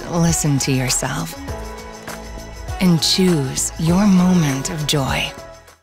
listen to yourself and choose your moment of joy.